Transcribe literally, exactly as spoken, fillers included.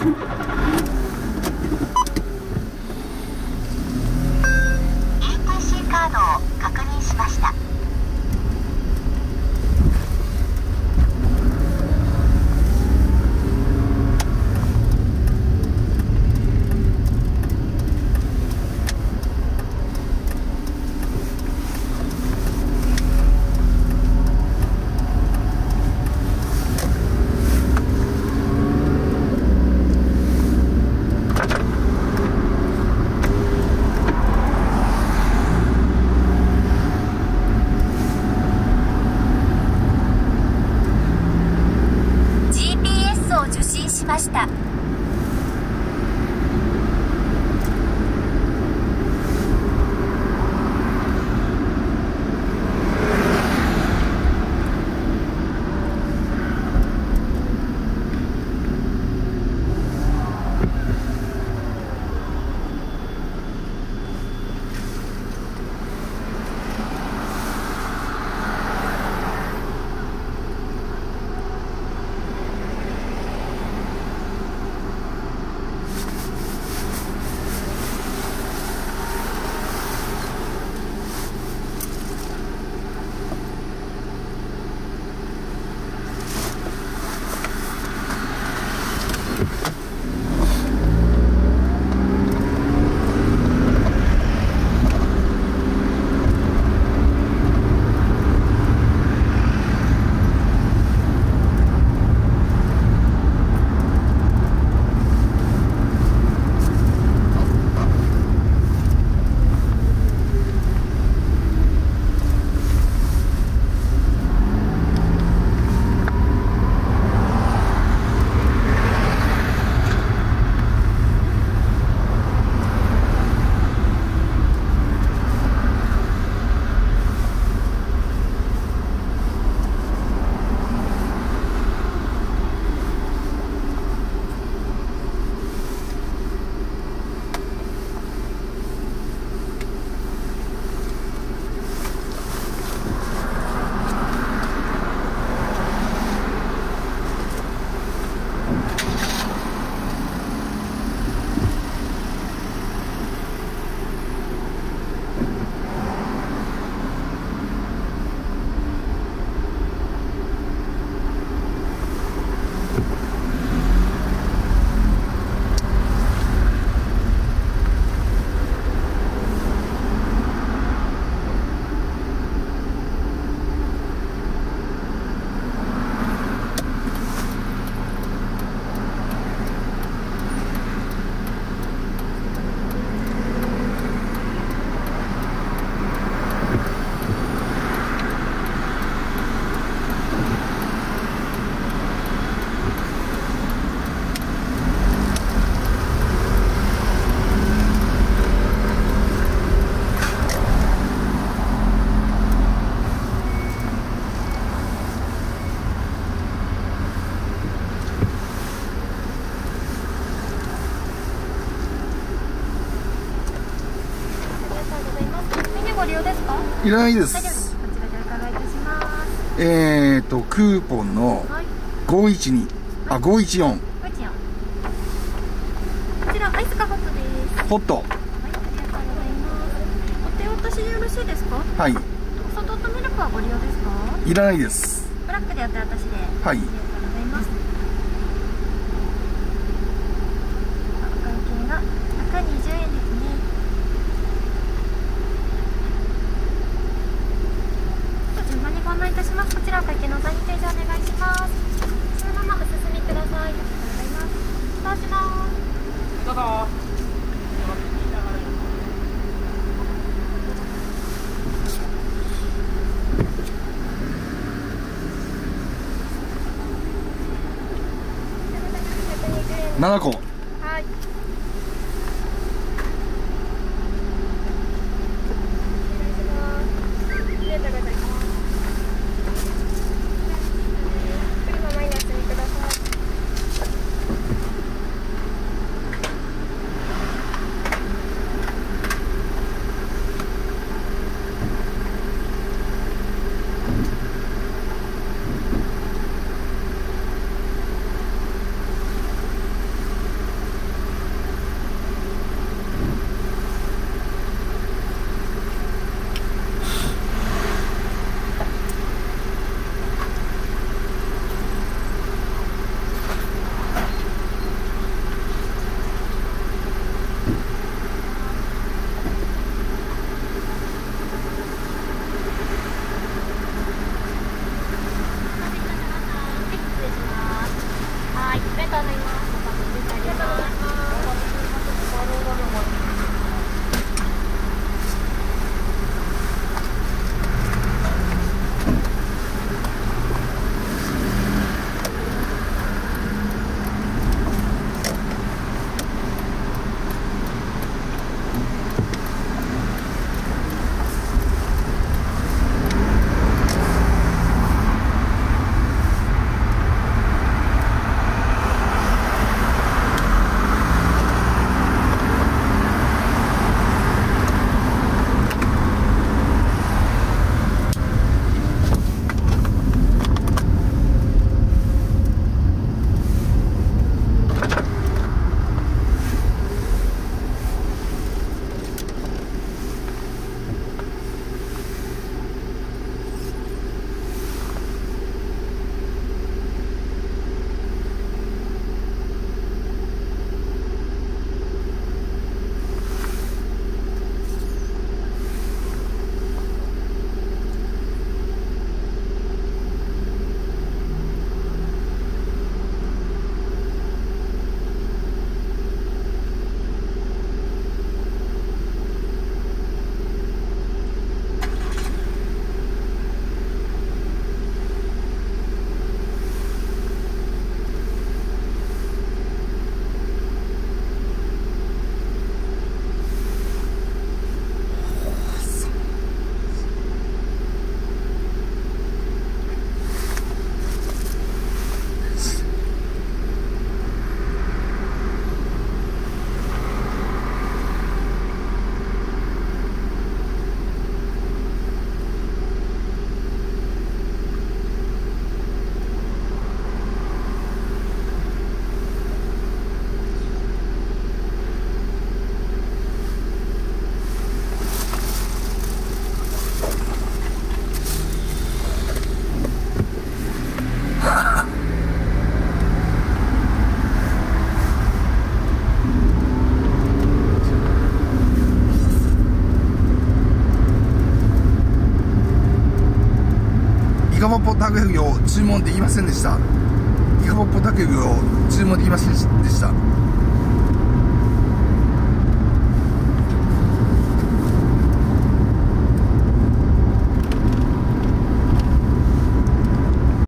カードを確認しました。しました。 いらないです。えっとクーポンのごいちに、あごいちよん。こちらアイスかホットです。 ホット。 はい、ありがとうございます。お手落としでよろしいですか？ はい。 お砂糖とミルクはご利用ですか？ いらないです。 ブラックでお手渡しで。 はい。 ありがとうございます。お会計がひゃくにじゅうえんですね。順番にご案内いたします。こちらお会計の残金提示お願いします。そのままお進みください。ありがとうございます。スタートします。 どうぞ。 ななこ。 はい。 とうございます。ありがとうございます。 イカポポタケグを注文できませんでした。イカポポタケグを注文できませんでした。